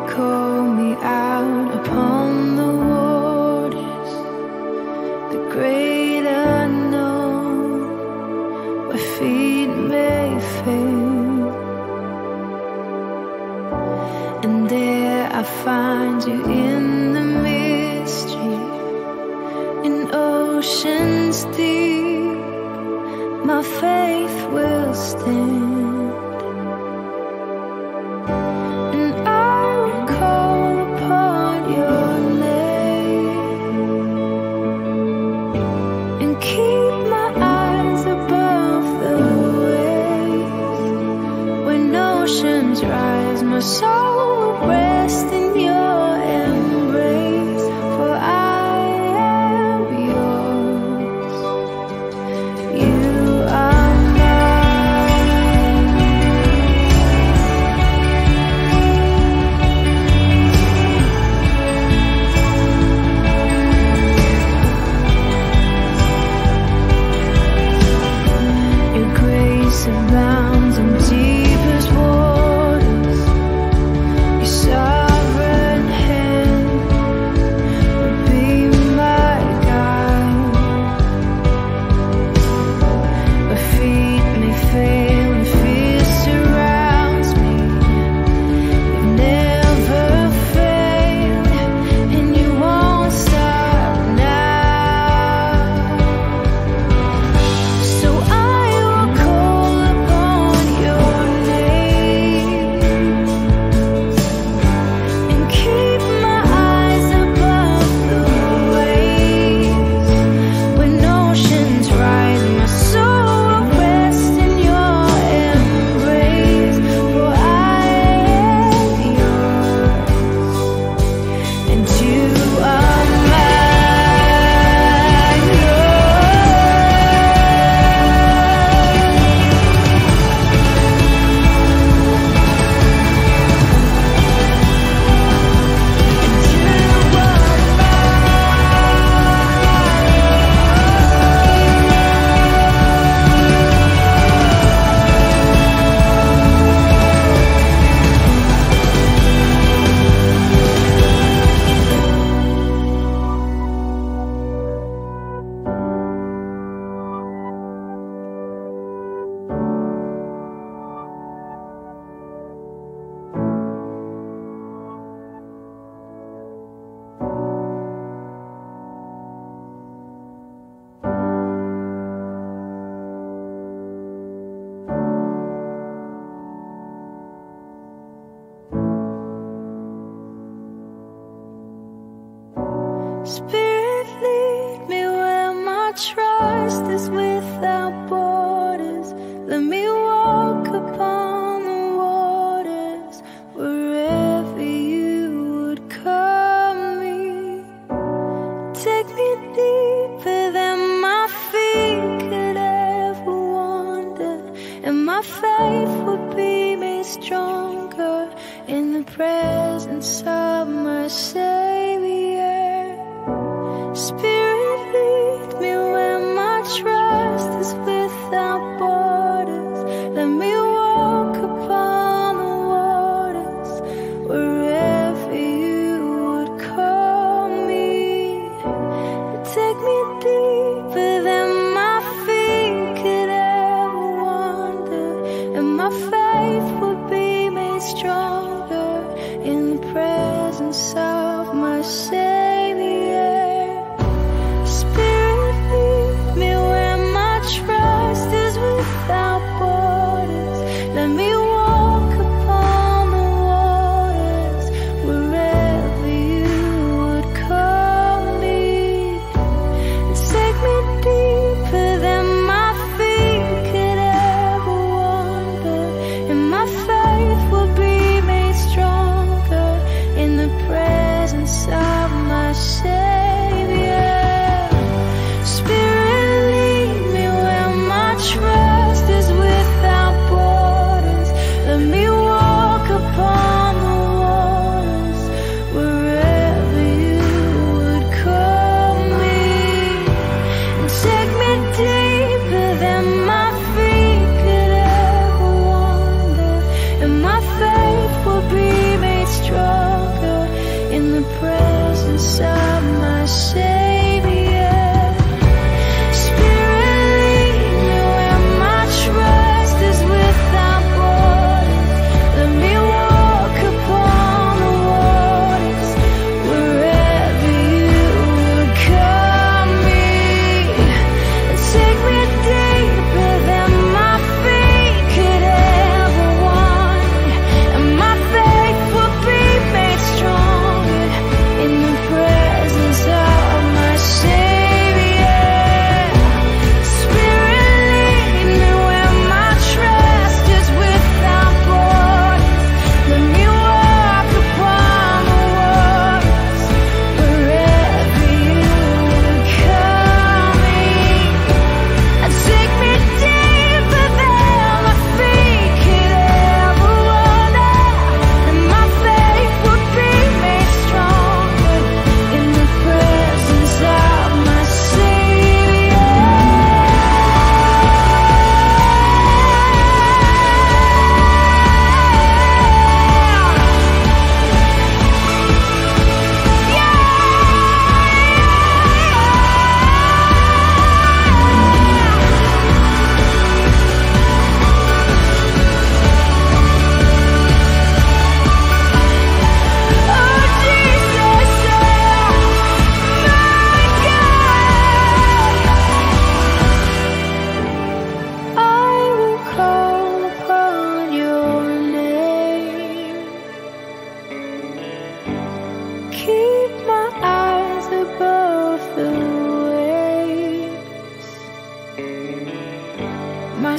call me out upon the waters, the great unknown, where feet may fail. And there I find you in the mystery, in oceans deep, my faith will stand. My soul will rest in your embrace, for I am yours. You are mine. Your grace abounds in deepest waters. Sovereign hand will be my guide. My feet may fail and fear surrounds me. You never failed, and you won't stop now. So I will call upon your name. Keep my eyes above the waves. When oceans rise, my soul will rest in your embrace, for I am yours, and you are mine. Spirit, lead me where my trust is without borders. Let me walk upon the waters, wherever you would call me. Take me deeper than my feet could ever wander, and my faith will be made stronger in the presence of my Savior. Spirit, lead me where my trust is without borders. Let me walk upon the waters, wherever you would call me. Take me deeper than my feet could ever wander, and my faith will be made stronger in the presence of my Savior. Spirit, lead me where my trust is without borders. Let me walk upon the waters, wherever you would call me. Take me deeper than my feet could ever wander, and my faith will be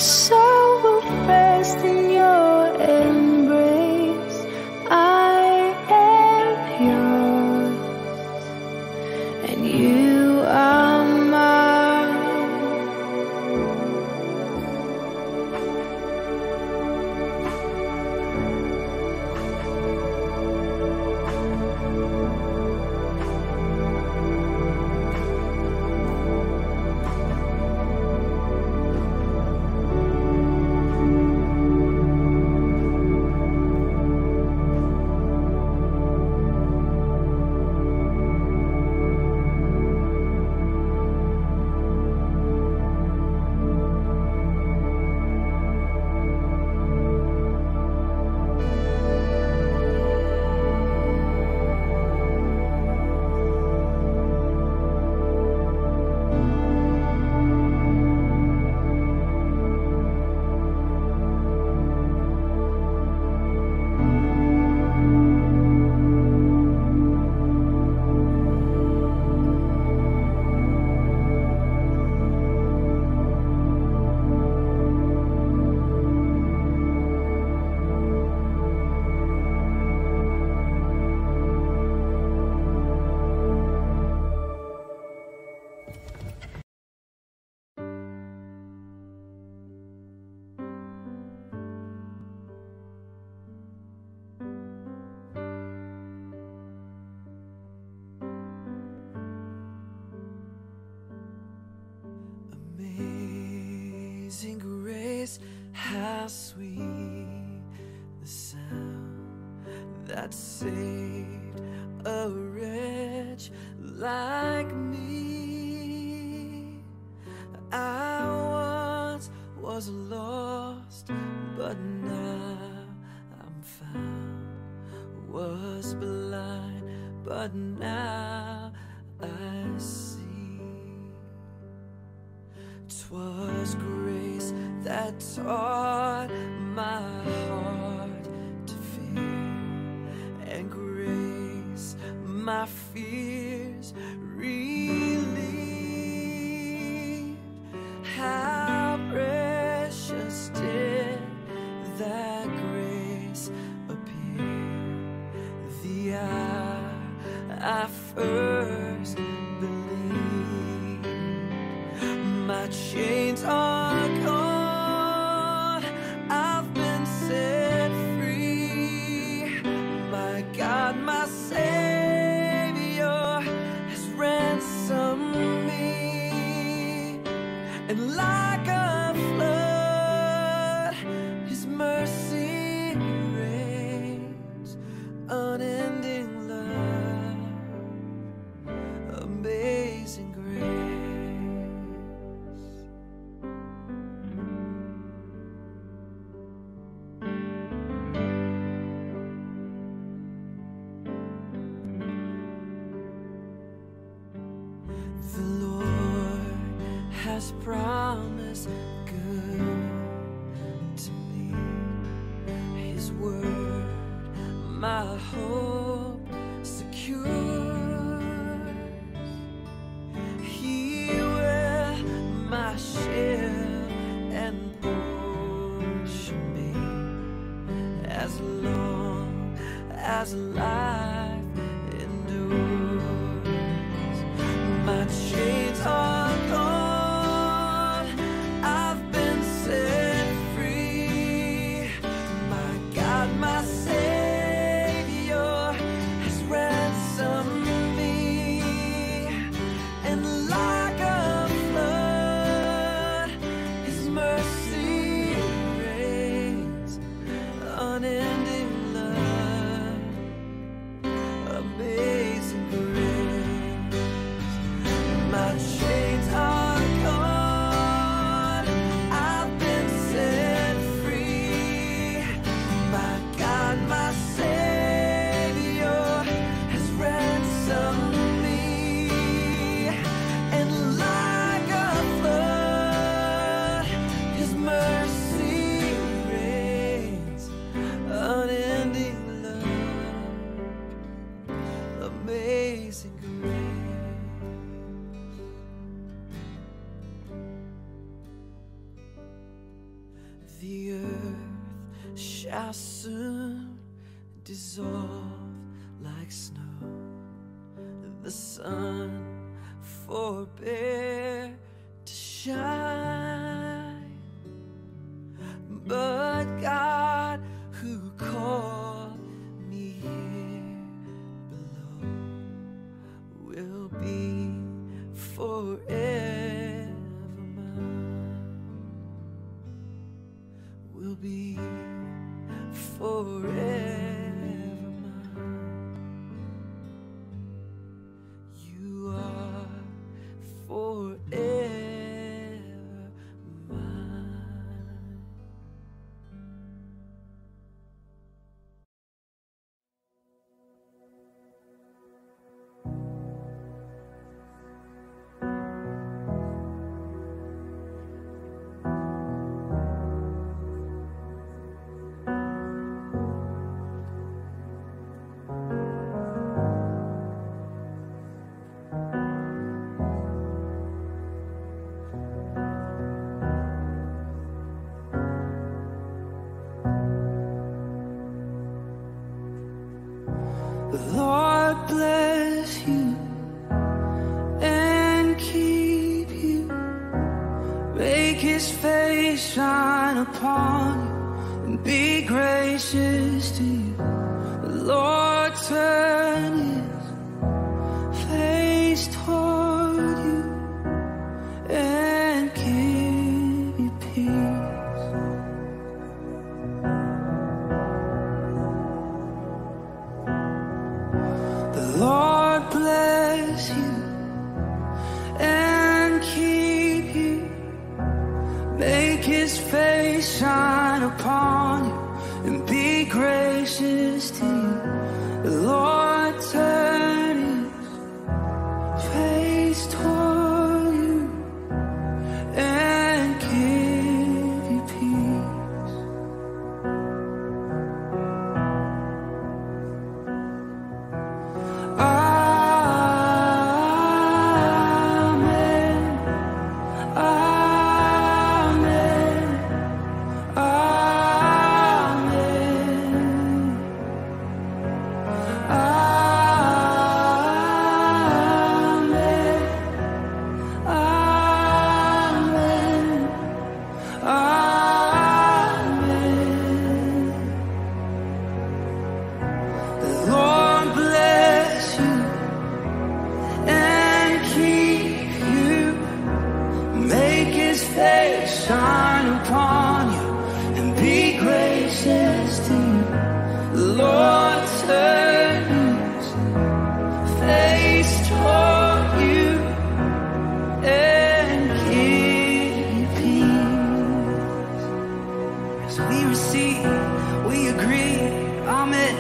soul will rest in your embrace. I am yours, and you are mine. Amazing grace, how sweet the sound that saved a wretch like me. I once was lost, but now I'm found. Was blind, but now I see. 'Twas grace that taught my heart to fear, and grace my fears relieved. How precious did that grace appear the hour I first believed. My chains are gone, I've been set free. My God, my Savior has ransomed me. And like a flood, His mercy reigns. Unending love, amazing grace. The Lord has promised good to me. His word, my hope secure. He will my shield and portion me, as long as life endures. My chains are gone, I've been set free. My God, my Savior has ransomed me. And like a flood, His mercy reigns. Unending love, amazing grace. My chains are gone, I've been set free. My God, my Savior has ransomed me. And like a flood, His mercy reigns. Unending love, amazing grace. The earth shall soon dissolve like snow. The sun forbear to shine, but God who called me here below will be forever mine, will be forever mine. You are forever mine. The Lord bless you and keep you. Make His face shine upon you and be gracious to you. The Lord turn His face toward you and give you peace. The Lord bless you and keep you. Make His face shine upon you and be gracious to you. The Lord turn His face toward you and give you peace. Amen. Amen. Shine upon you and be gracious to you. The Lord turn His face toward you and give you peace. As we receive, we agree. Amen.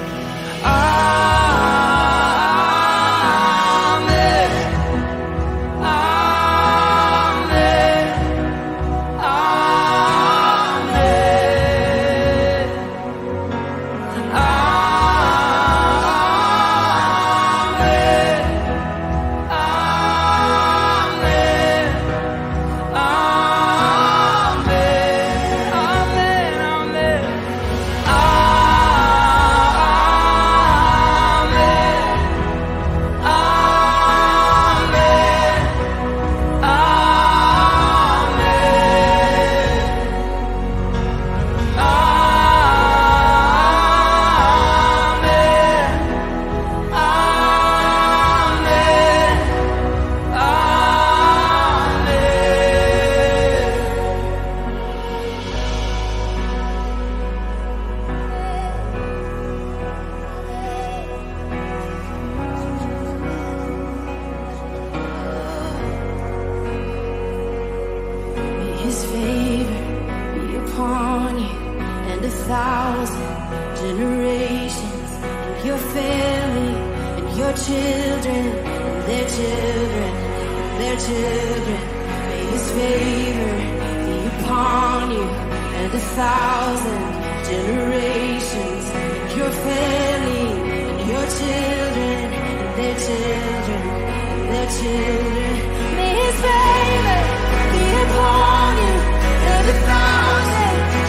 His favor be upon you and 1,000 generations, and your family and your children and their children and their children. May His favor be upon you and 1,000 generations, and your family and your children and their children and their children. May His favor be upon you and 1,000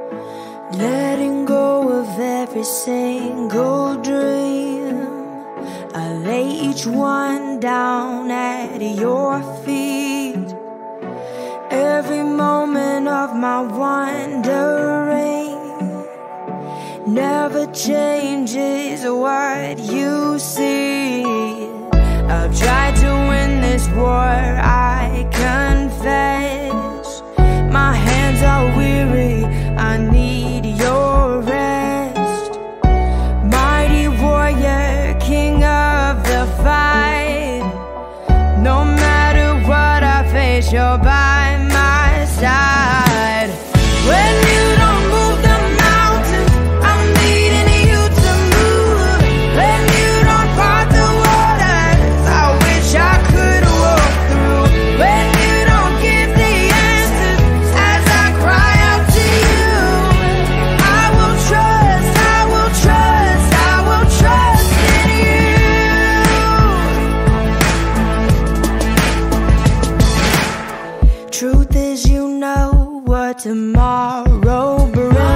letting go of every single dream. I lay each one down at your feet. Every moment of my wandering never changes what you see. I've tried to win this war, I confess. My hands are weary, I need your rest. Mighty warrior, king of the fight. No matter what I face, you're by my side. When you don't move the mountains, I'm needing you to move. When you don't part the waters, I wish I could walk through. When you don't give the answers as I cry out to you, I will trust, I will trust, I will trust in you. Truth is, you know what tomorrow brings.